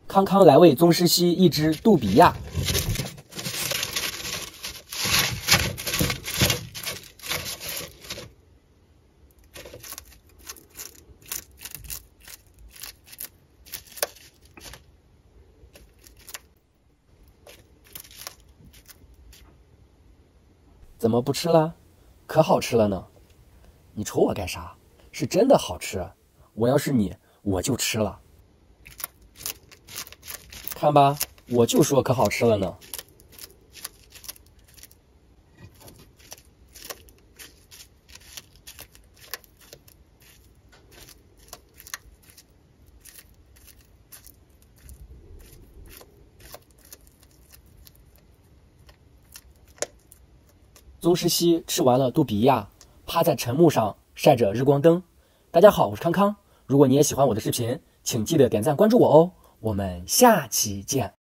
康康来喂宗师蜥一只杜比亚。怎么不吃了？可好吃了呢！你瞅我干啥？是真的好吃。我要是你，我就吃了。看吧，我就说可好吃了呢。宗师蜥吃完了杜比亚，趴在沉木上晒着日光灯。大家好，我是康康。如果你也喜欢我的视频，请记得点赞关注我哦。我们下期见。